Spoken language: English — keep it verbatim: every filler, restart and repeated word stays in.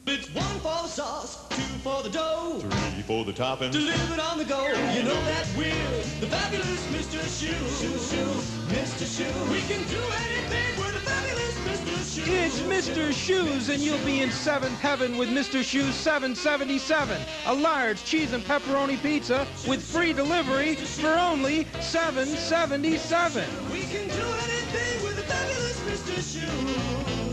It's one for the sauce, two for the dough, Three for the topping. delivered on the go. You know that we're the fabulous Mister Shoe. Shoe, shoe, Mister Shoe. We can do anything. We're the fabulous Mister Shoe. It's Mister Shoes, and you'll be in seventh heaven with Mister Shoes seven seventy-seven. A large cheese and pepperoni pizza with free delivery for only seven seventy-seven. We can do anything. We're the fabulous Mister Shoe.